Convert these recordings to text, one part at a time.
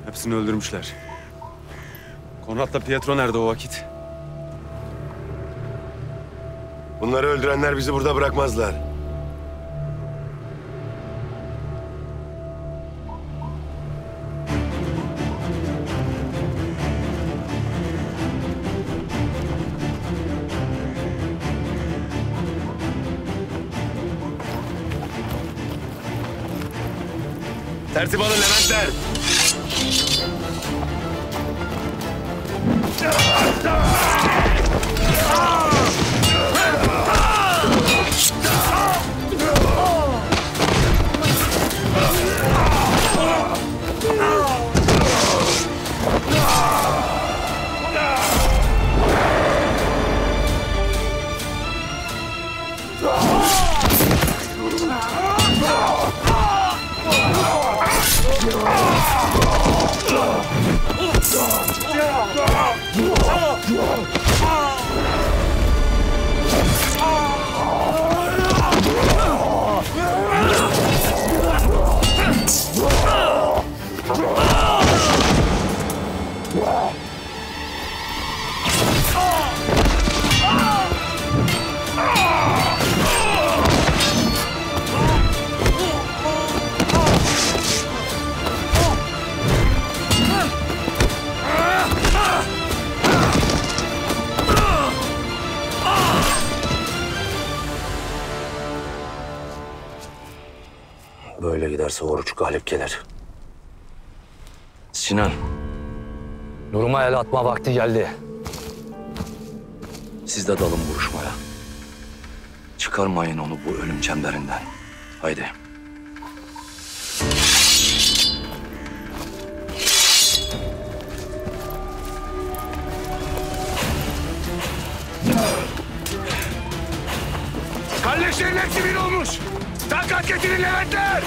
Hepsini öldürmüşler. Konrad'la Pietro nerede o vakit? Bunları öldürenler bizi burada bırakmazlar. Tertip alın Leventler! Böyle giderse Oruç galip gelir. Sinan, Nurum'a el atma vakti geldi. Siz de dalın vuruşmaya. Çıkarmayın onu bu ölüm çemberinden. Haydi. Kardeşlerin hepsi bir olmuş! Takat getirin Leventler!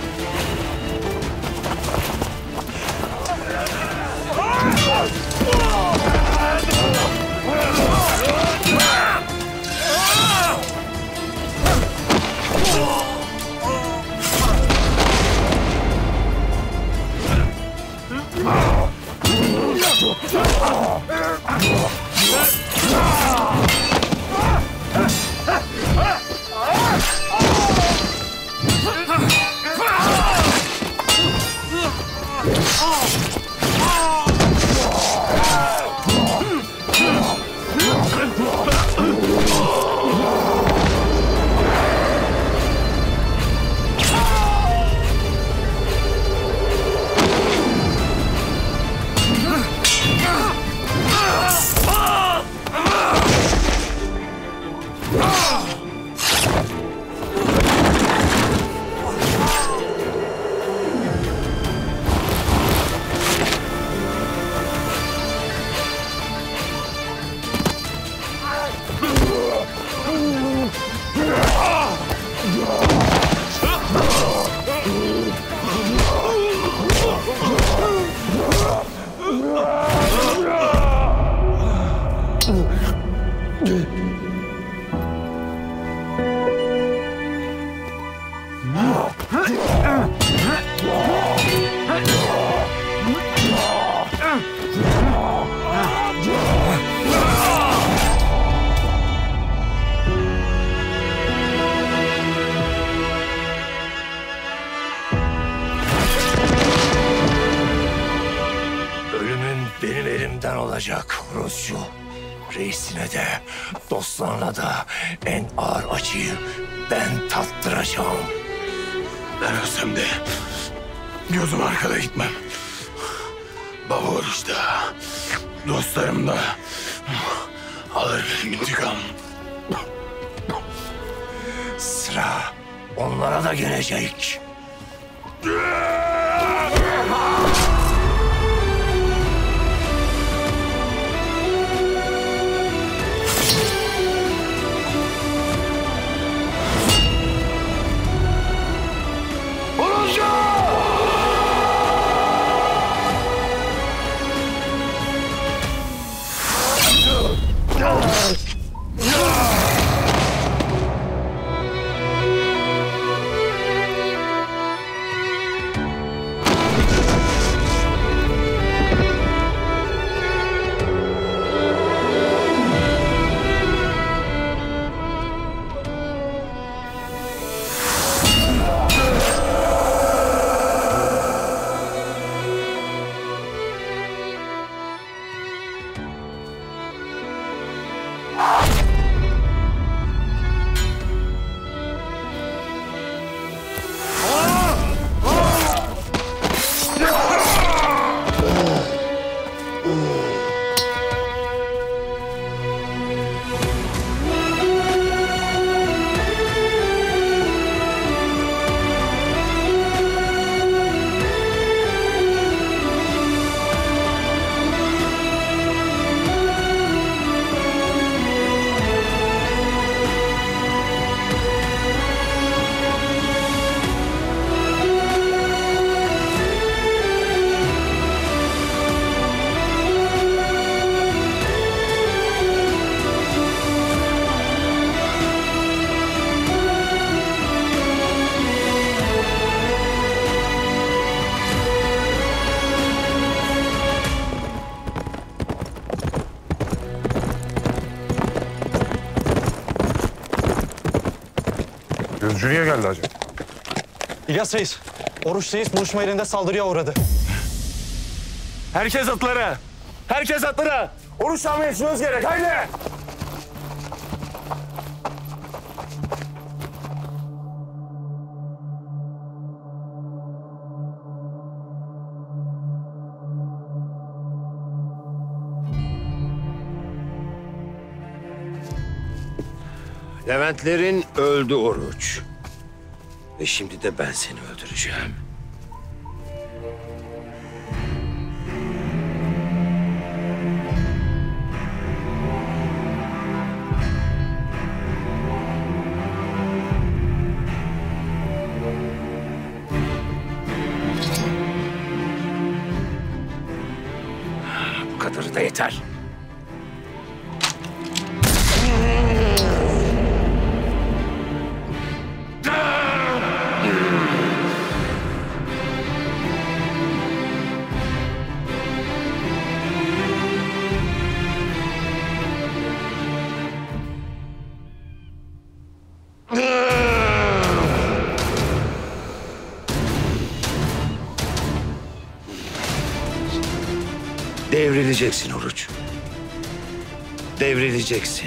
Benim elimden olacak Orospu. Reisine de, dostlarına da en ağır acıyı ben tattıracağım. Ben ölsem de gözüm arkada gitmem. Baba Oruç'ta, dostlarım da alır benim intikam. Sıra onlara da gelecek. Orucu niye geldi acaba? İlyas Reis, Oruç Reis buluşma yerinde saldırıya uğradı. Herkes atlara! Herkes atlara! Oruç almaya yetişmemiz gerek, haydi! Leventlerin öldü Oruç. Ve şimdi de ben seni öldüreceğim. Bu kadarı da yeter. Devrileceksin Oruç. Devrileceksin.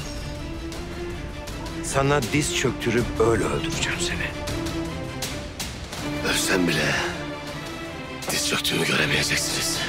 Sana diz çöktürüp öyle öldüreceğim seni. Ölsem bile diz çöktüğümü göremeyeceksiniz.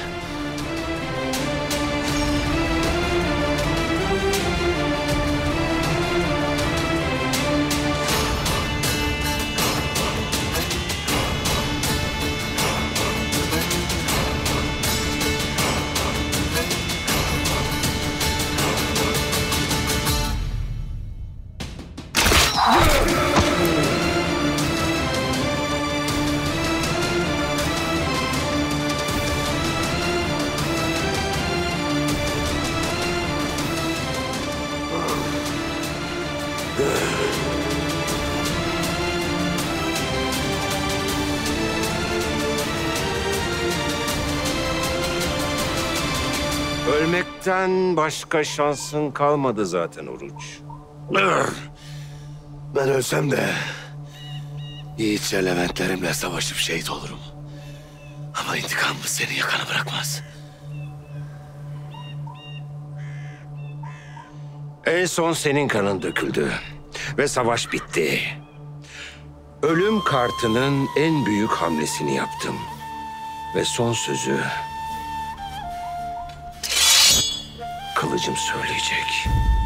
Ölmekten başka şansın kalmadı zaten Oruç. Ben ölsem de yiğitçe Leventlerimle savaşıp şehit olurum. Ama intikamımız seni yakana bırakmaz. En son senin kanın döküldü ve savaş bitti. Ölüm kartının en büyük hamlesini yaptım. Ve son sözü kılıcım söyleyecek.